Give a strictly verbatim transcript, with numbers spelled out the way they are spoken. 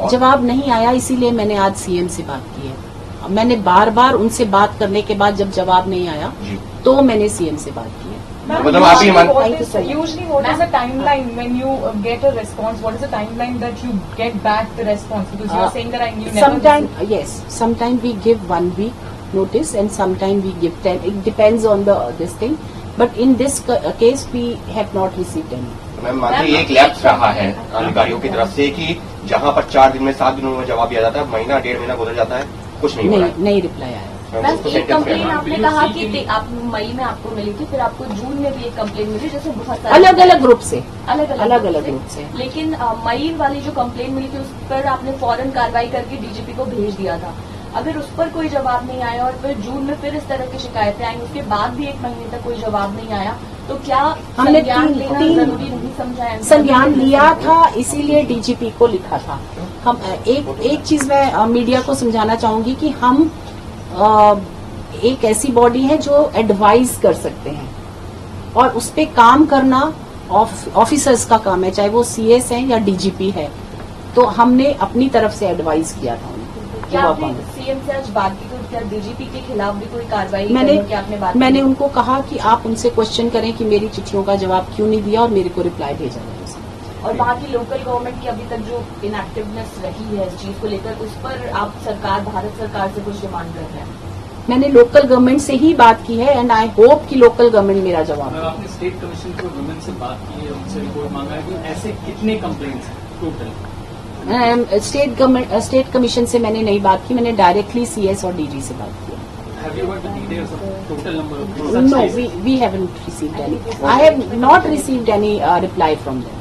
जवाब नहीं आया, इसीलिए मैंने आज सीएम से बात की है। मैंने बार बार उनसे बात करने के बाद जब जवाब नहीं आया तो मैंने सीएम से बात की है। मतलब आप ही usually what is the timeline when you uh, get a response? What is the timeline that you get back the response? Because you are saying that I you never. Sometime yes, sometime we give one week notice and sometime we give ten. It depends on the this thing. But in this case we have not received any. Ma'am मात्र एक lapse रहा है अधिकारियों की तरफ से कि जहां पर चार दिन में सात दिनों में जवाब दिया जाता है, महीना डेढ़ महीना गुजर जाता है, कुछ नहीं हो रहा है। नहीं रिप्लाई आया। बस एक कंप्लेन आपने कहा कि आप मई में आपको मिली थी, फिर आपको जून में भी एक कंप्लेन मिली, जैसे बहुत सारे अलग अलग ग्रुप से अलग अलग अलग ग्रुप से। लेकिन मई वाली जो कंप्लेन मिली थी उस पर आपने फौरन कार्रवाई करके डीजीपी को भेज दिया था। अगर उस पर कोई जवाब नहीं आया और फिर जून में फिर इस तरह की शिकायतें आई, उसके बाद भी एक महीने तक कोई जवाब नहीं आया, तो क्या हमने संज्ञान तीन, लेना तीन, जरूरी नहीं समझा? संज्ञान लिया था, इसीलिए डीजीपी को लिखा था। हम एक एक चीज मैं मीडिया को समझाना चाहूंगी कि हम आ, एक ऐसी बॉडी है जो एडवाइज कर सकते हैं और उस पे काम करना ऑफिसर्स का काम है, चाहे वो सीएस है या डीजीपी है। तो हमने अपनी तरफ से एडवाइज किया था उनको। क्या आपने सीएम से आज बात की, तो क्या डीजीपी के खिलाफ भी कोई कार्रवाई मैंने की आपने बात मैंने की? उनको कहा कि आप उनसे क्वेश्चन करें कि मेरी चिट्ठियों का जवाब क्यों नहीं दिया और मेरे को रिप्लाई भेजा है। और वहाँ की लोकल गवर्नमेंट की अभी तक जो इनएक्टिवनेस रही है इस चीज को लेकर, उस पर आप सरकार भारत सरकार से कुछ डिमांड कर रहे हैं? मैंने लोकल गवर्नमेंट से ही बात की है एंड आई होप कि लोकल गवर्नमेंट मेरा जवाब दे। आपने स्टेट कमीशन फॉर वुमेन से बात की है, उनसे रिपोर्ट मांगा है कि ऐसे कितने कंप्लेंट्स हैं total? State government state commission से मैंने नहीं बात की, मैंने डायरेक्टली सीएस और डीजी से बात की। Have you got the details of total number of No, we we haven't received any. I have not received any uh, reply from them.